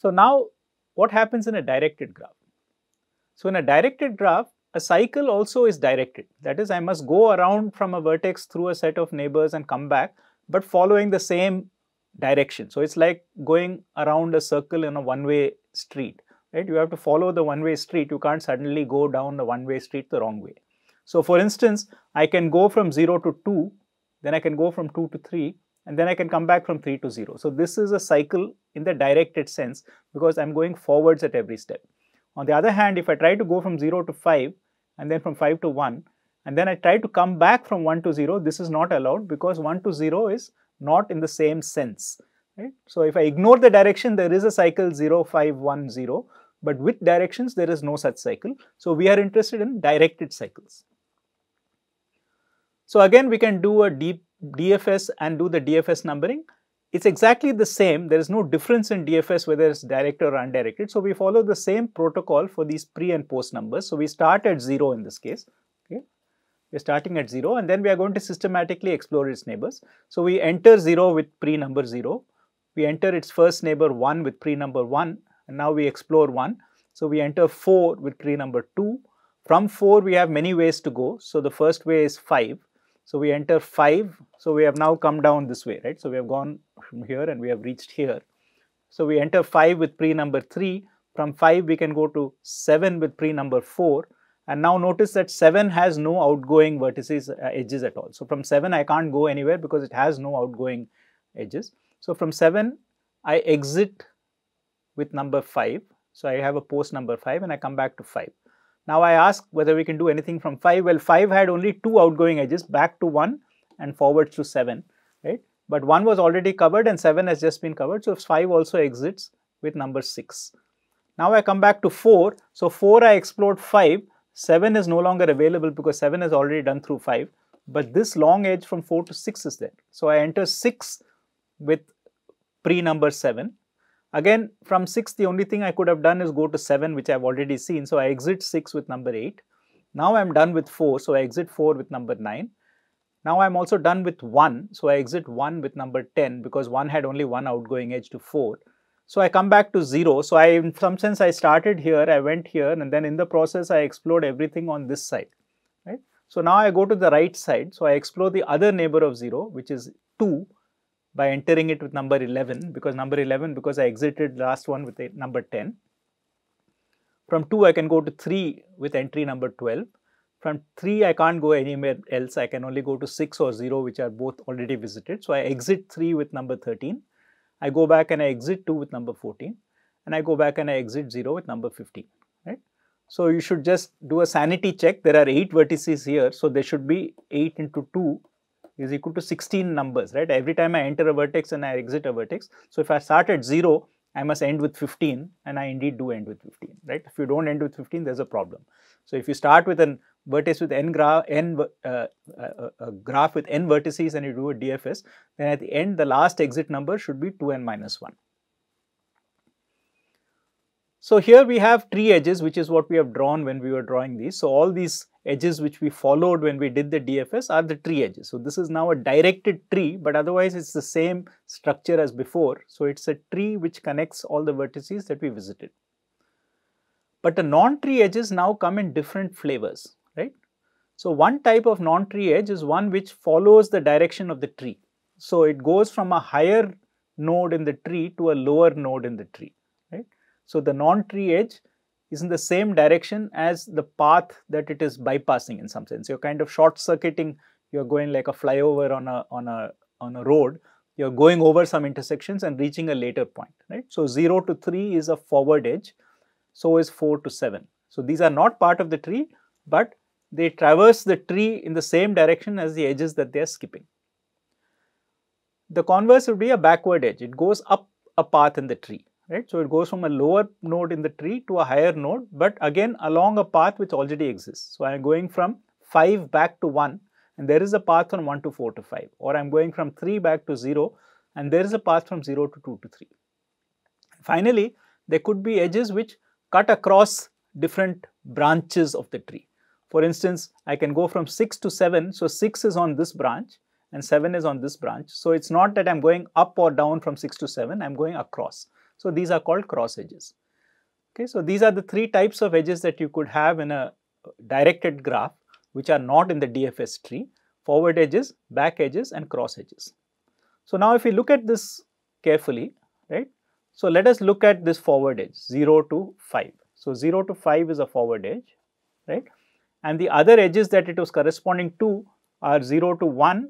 So now what happens in a directed graph? So in a directed graph, a cycle also is directed. That is, I must go around from a vertex through a set of neighbors and come back, but following the same direction. So it's like going around a circle in a one-way street, right? You have to follow the one-way street. You can't suddenly go down the one-way street the wrong way. So for instance, I can go from 0 to 2, then I can go from 2 to 3, and then I can come back from 3 to 0. So this is a cycle in the directed sense because I'm going forwards at every step. On the other hand, if I try to go from 0 to 5 and then from 5 to 1 and then I try to come back from 1 to 0, this is not allowed because 1 to 0 is not in the same sense. Right? So if I ignore the direction, there is a cycle 0, 5, 1, 0, but with directions there is no such cycle. So we are interested in directed cycles. So again, we can do a DFS and do the DFS numbering. It's exactly the same. There is no difference in DFS whether it's directed or undirected. So we follow the same protocol for these pre and post numbers. So we start at 0 in this case. Okay, we're starting at 0 and then we are going to systematically explore its neighbors. So we enter 0 with pre number 0. We enter its first neighbor 1 with pre number 1 and now we explore 1. So we enter 4 with pre number 2. From 4 we have many ways to go. So the first way is 5. So we enter 5, so we have now come down this way, right? So we have gone from here and we have reached here. So we enter 5 with pre number 3, from 5 we can go to 7 with pre number 4 and now notice that 7 has no outgoing vertices, edges at all. So from 7 I can't go anywhere because it has no outgoing edges. So from 7 I exit with number 5, so I have a post number 5 and I come back to 5. Now I ask whether we can do anything from 5. Well, 5 had only 2 outgoing edges, back to 1 and forwards to 7, right? But 1 was already covered and 7 has just been covered. So 5 also exits with number 6. Now I come back to 4. So 4 I explored 5. 7 is no longer available because 7 is already done through 5. But this long edge from 4 to 6 is there. So I enter 6 with pre number 7. Again, from 6, the only thing I could have done is go to 7, which I have already seen. So I exit 6 with number 8. Now I am done with 4. So I exit 4 with number 9. Now I am also done with 1. So I exit 1 with number 10 because 1 had only one outgoing edge to 4. So I come back to 0. So in some sense, I started here, I went here, and then in the process, I explored everything on this side. Right? So now I go to the right side. So I explore the other neighbor of 0, which is 2. By entering it with number 11 because I exited the last one with number 10. From 2 I can go to 3 with entry number 12. From 3 I can't go anywhere else, I can only go to 6 or 0 which are both already visited. So I exit 3 with number 13. I go back and I exit 2 with number 14 and I go back and I exit 0 with number 15. Right? So you should just do a sanity check. There are 8 vertices here, so there should be 8 into 2 is equal to 16 numbers, right? Every time I enter a vertex and I exit a vertex. So if I start at 0, I must end with 15 and I indeed do end with 15, right? If you don't end with 15, there's a problem. So if you start with a vertex with graph with n vertices and you do a DFS, then at the end, the last exit number should be 2n minus 1. So here we have tree edges, which is what we have drawn when we were drawing these. So all these edges which we followed when we did the DFS are the tree edges. So this is now a directed tree, but otherwise it's the same structure as before. So it's a tree which connects all the vertices that we visited. But the non-tree edges now come in different flavors, right? So one type of non-tree edge is one which follows the direction of the tree. So it goes from a higher node in the tree to a lower node in the tree, right? So the non-tree edge is in the same direction as the path that it is bypassing in some sense. You're kind of short circuiting, you're going like a flyover on a road, you're going over some intersections and reaching a later point, right? So 0 to 3 is a forward edge, so is 4 to 7. So these are not part of the tree, but they traverse the tree in the same direction as the edges that they are skipping. The converse would be a backward edge. It goes up a path in the tree. Right? So it goes from a lower node in the tree to a higher node, but again along a path which already exists. So I am going from 5 back to 1 and there is a path from 1 to 4 to 5, or I am going from 3 back to 0 and there is a path from 0 to 2 to 3. Finally, there could be edges which cut across different branches of the tree. For instance, I can go from 6 to 7, so 6 is on this branch and 7 is on this branch. So it's not that I'm going up or down from 6 to 7, I'm going across. So these are called cross edges. Okay, so these are the three types of edges that you could have in a directed graph which are not in the DFS tree: forward edges, back edges and cross edges. So now if we look at this carefully, right, so let us look at this forward edge 0 to 5. So 0 to 5 is a forward edge, right, and the other edges that it was corresponding to are 0 to 1,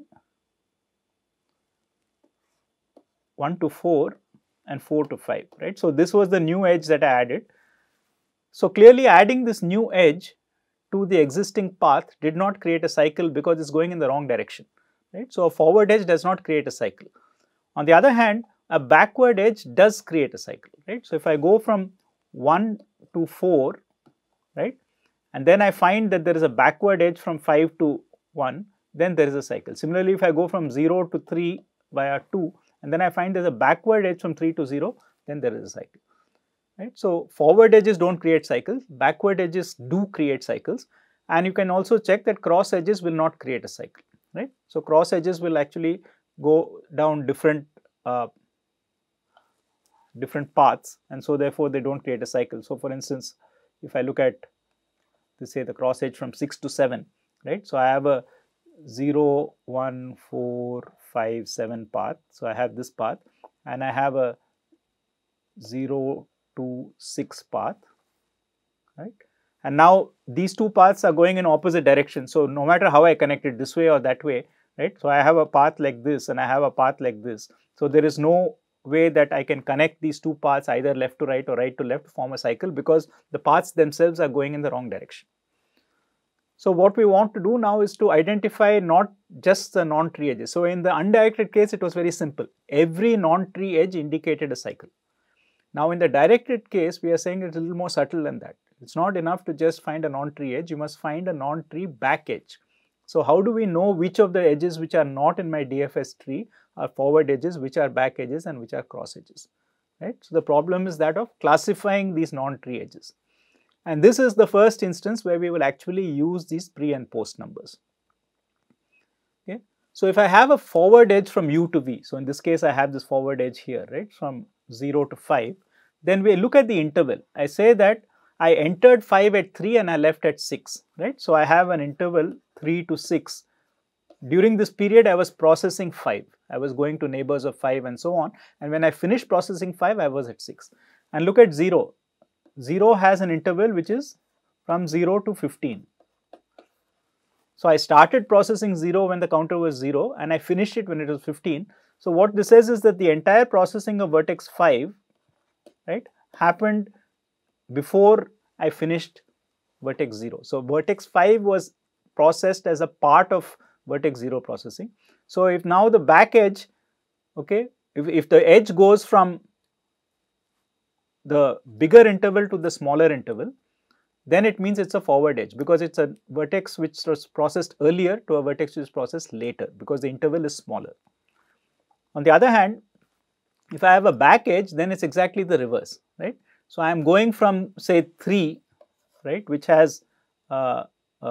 1 to 4 and 4 to 5, right. So this was the new edge that I added. So clearly adding this new edge to the existing path did not create a cycle because it's going in the wrong direction, right. So a forward edge does not create a cycle. On the other hand, a backward edge does create a cycle, right. So if I go from 1 to 4, right, and then I find that there is a backward edge from 5 to 1, then there is a cycle. Similarly, if I go from 0 to 3 via 2, and then I find there is a backward edge from 3 to 0, then there is a cycle. Right. So forward edges don't create cycles, backward edges do create cycles, and you can also check that cross edges will not create a cycle, right. So cross edges will actually go down different paths, and so therefore they don't create a cycle. So for instance, if I look at this, say the cross edge from 6 to 7, right. So I have a 0, 1, 4, 5, 7 path. So I have this path, and I have a 0 to 6 path, right. And now these two paths are going in opposite directions. So no matter how I connect it this way or that way, right. So I have a path like this and I have a path like this. So there is no way that I can connect these two paths either left to right or right to left to form a cycle, because the paths themselves are going in the wrong direction. So what we want to do now is to identify not just the non-tree edges. So in the undirected case, it was very simple. Every non-tree edge indicated a cycle. Now in the directed case, we are saying it's a little more subtle than that. It's not enough to just find a non-tree edge, you must find a non-tree back edge. So how do we know which of the edges which are not in my DFS tree are forward edges, which are back edges and which are cross edges, right? So the problem is that of classifying these non-tree edges. And this is the first instance where we will actually use these pre and post numbers. Okay. So if I have a forward edge from U to V, so in this case I have this forward edge here, right, from 0 to 5, then we look at the interval. I say that I entered 5 at 3 and I left at 6, right. So I have an interval 3 to 6. During this period I was processing 5. I was going to neighbors of 5 and so on, and when I finished processing 5, I was at 6. And look at 0. 0 has an interval which is from 0 to 15. So I started processing 0 when the counter was 0 and I finished it when it was 15. So what this says is that the entire processing of vertex 5, right, happened before I finished vertex 0. So vertex 5 was processed as a part of vertex 0 processing. So if now the back edge, okay, if the edge goes from the bigger interval to the smaller interval, then it means it's a forward edge, because it's a vertex which was processed earlier to a vertex which is processed later, because the interval is smaller. On the other hand, if I have a back edge, then it's exactly the reverse, right. So I am going from say 3, right, which has an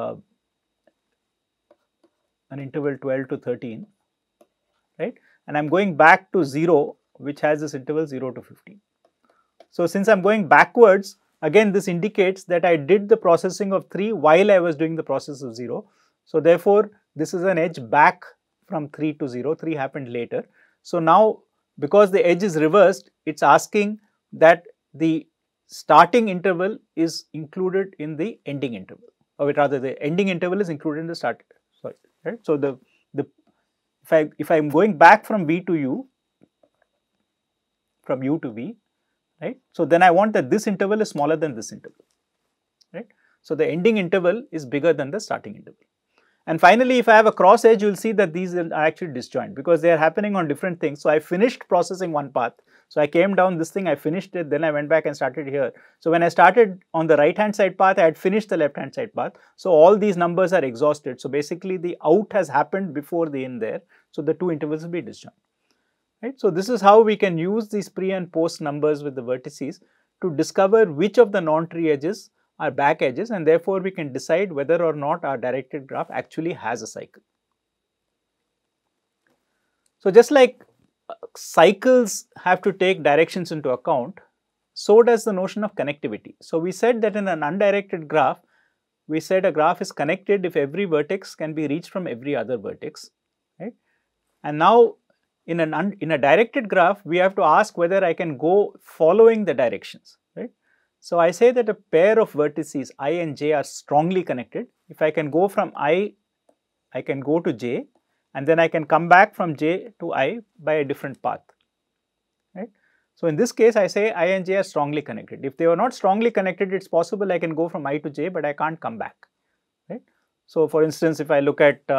interval 12 to 13, right, and I am going back to 0, which has this interval 0 to 15. So since I am going backwards, again this indicates that I did the processing of 3 while I was doing the process of 0. So therefore, this is an edge back from 3 to 0, 3 happened later. So now because the edge is reversed, it's asking that the starting interval is included in the ending interval, or rather the ending interval is included in the start, sorry, right. So if I am going back from V to U, from U to V, right. So then I want that this interval is smaller than this interval, right. So the ending interval is bigger than the starting interval. And finally, if I have a cross edge, you will see that these are actually disjoint because they are happening on different things. So I finished processing one path. So I came down this thing, I finished it, then I went back and started here. So when I started on the right hand side path, I had finished the left hand side path. So all these numbers are exhausted. So basically the out has happened before the in there. So the two intervals will be disjoint. Right? So this is how we can use these pre and post numbers with the vertices to discover which of the non-tree edges are back edges, and therefore we can decide whether or not our directed graph actually has a cycle. So just like cycles have to take directions into account, so does the notion of connectivity. So we said that in an undirected graph, we said a graph is connected if every vertex can be reached from every other vertex, right? And now in a directed graph, we have to ask whether I can go following the directions, right? So I say that a pair of vertices I and j are strongly connected. If I can go from I can go to j, and then I can come back from j to I by a different path, right? So in this case, I say I and j are strongly connected. If they were not strongly connected, it's possible I can go from I to j, but I can't come back, right? So for instance, if I look at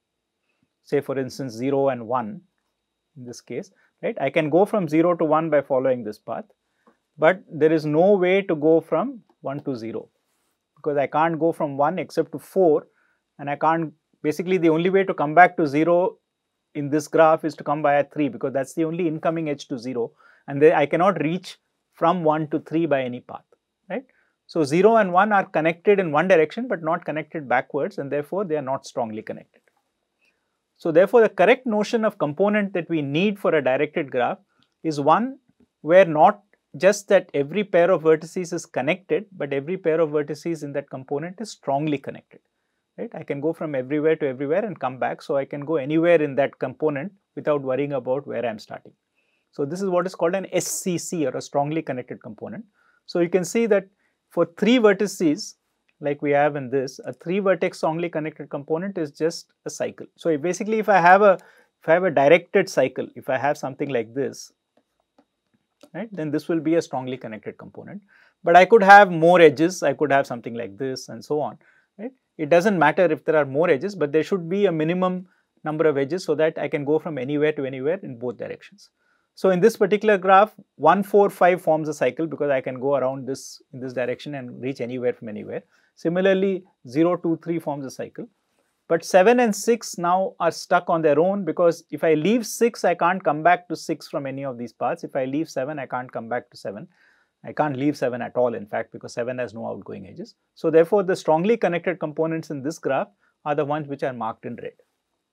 say for instance 0 and 1 in this case, right, I can go from 0 to 1 by following this path, but there is no way to go from 1 to 0, because I can't go from 1 except to 4, and I can't, basically the only way to come back to 0 in this graph is to come via 3, because that's the only incoming edge to 0, and I cannot reach from 1 to 3 by any path, right? So 0 and 1 are connected in one direction but not connected backwards, and therefore they are not strongly connected. So therefore the correct notion of component that we need for a directed graph is one where not just that every pair of vertices is connected, but every pair of vertices in that component is strongly connected, right? I can go from everywhere to everywhere and come back, so I can go anywhere in that component without worrying about where I am starting. So this is what is called an SCC, or a strongly connected component. So you can see that for 3 vertices, like we have in this, a 3 vertex strongly connected component is just a cycle. So basically if I have a directed cycle, if I have something like this, right, then this will be a strongly connected component. But I could have more edges, I could have something like this and so on, right? It doesn't matter if there are more edges, but there should be a minimum number of edges so that I can go from anywhere to anywhere in both directions. So in this particular graph, 1, 4, 5 forms a cycle, because I can go around this in this direction and reach anywhere from anywhere. Similarly, 0, 2, 3 forms a cycle. But 7 and 6 now are stuck on their own, because if I leave 6, I can't come back to 6 from any of these paths. If I leave 7, I can't come back to 7. I can't leave 7 at all, in fact, because 7 has no outgoing edges. So therefore, the strongly connected components in this graph are the ones which are marked in red.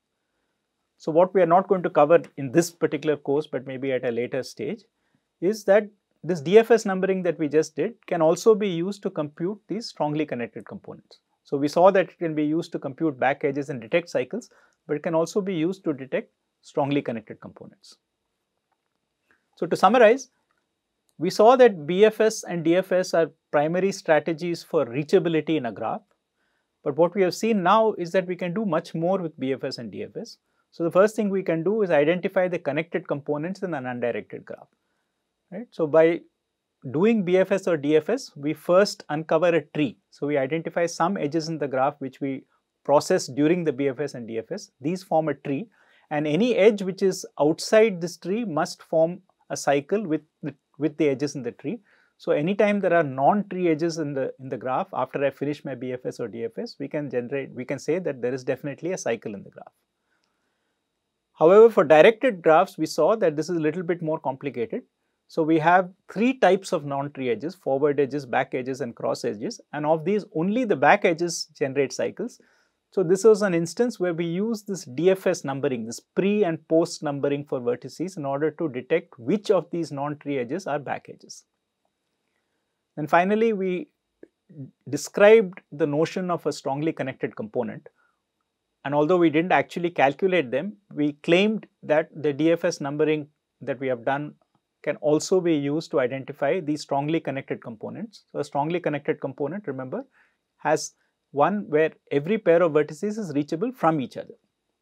So what we are not going to cover in this particular course, but maybe at a later stage, is that this DFS numbering that we just did can also be used to compute these strongly connected components. So we saw that it can be used to compute back edges and detect cycles, but it can also be used to detect strongly connected components. So to summarize, we saw that BFS and DFS are primary strategies for reachability in a graph. But what we have seen now is that we can do much more with BFS and DFS. So the first thing we can do is identify the connected components in an undirected graph, right? So by doing BFS or DFS, we first uncover a tree. So we identify some edges in the graph which we process during the BFS and DFS. These form a tree, and any edge which is outside this tree must form a cycle with the edges in the tree. So anytime there are non-tree edges in the graph after I finish my BFS or DFS, we can say that there is definitely a cycle in the graph. However, for directed graphs, we saw that this is a little bit more complicated. So we have 3 types of non-tree edges: forward edges, back edges, and cross edges. And of these, only the back edges generate cycles. So this was an instance where we use this DFS numbering, this pre and post numbering for vertices, in order to detect which of these non-tree edges are back edges. Then finally, we described the notion of a strongly connected component. And although we didn't actually calculate them, we claimed that the DFS numbering that we have done can also be used to identify these strongly connected components. So a strongly connected component, remember, has one where every pair of vertices is reachable from each other.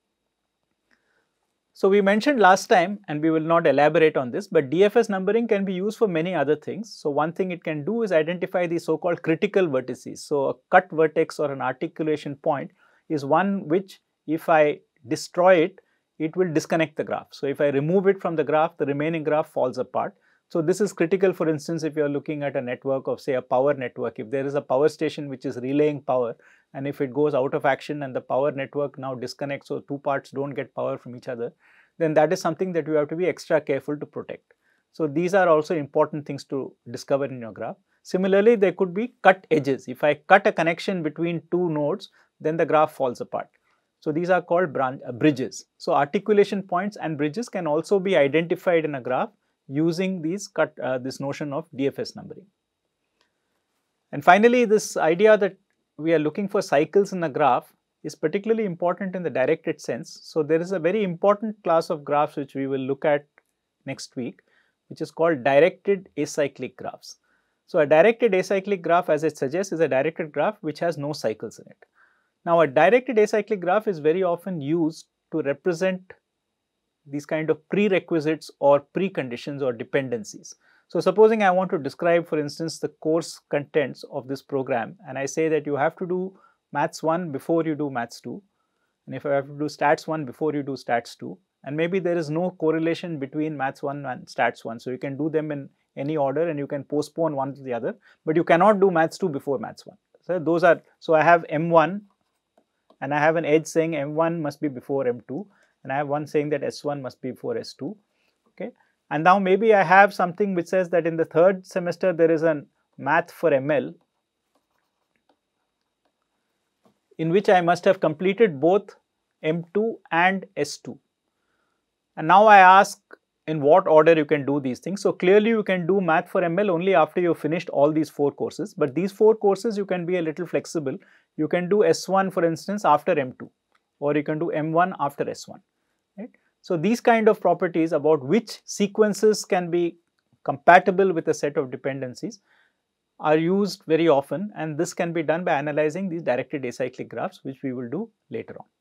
So we mentioned last time, and we will not elaborate on this, but DFS numbering can be used for many other things. So one thing it can do is identify the so-called critical vertices. So a cut vertex or an articulation point is one which, if I destroy it, it will disconnect the graph. So if I remove it from the graph, the remaining graph falls apart. So this is critical, for instance, if you are looking at a network of, say, a power network. If there is a power station which is relaying power, and if it goes out of action and the power network now disconnects, so 2 parts don't get power from each other, then that is something that you have to be extra careful to protect. So these are also important things to discover in your graph. Similarly, there could be cut edges. If I cut a connection between 2 nodes, then the graph falls apart. So these are called bridges. So articulation points and bridges can also be identified in a graph using these this notion of DFS numbering. And finally, this idea that we are looking for cycles in a graph is particularly important in the directed sense. So there is a very important class of graphs which we will look at next week, which is called directed acyclic graphs. So a directed acyclic graph, as it suggests, is a directed graph which has no cycles in it. Now a directed acyclic graph is very often used to represent these kind of prerequisites or preconditions or dependencies. So supposing I want to describe, for instance, the course contents of this program, and I say that you have to do Maths 1 before you do Maths 2, and if I have to do Stats 1 before you do Stats 2, and maybe there is no correlation between Maths 1 and Stats 1, so you can do them in any order and you can postpone one to the other, but you cannot do Maths 2 before Maths 1. So those are, so I have M1 and I have an edge saying M1 must be before M2, and I have one saying that S1 must be before S2, okay. And now maybe I have something which says that in the third semester there is a math for ML in which I must have completed both M2 and S2. And now I ask in what order you can do these things. So clearly you can do math for ML only after you have finished all these 4 courses, but these 4 courses you can be a little flexible. You can do S1 for instance after M2, or you can do M1 after S1, right? So these kind of properties about which sequences can be compatible with a set of dependencies are used very often, and this can be done by analyzing these directed acyclic graphs, which we will do later on.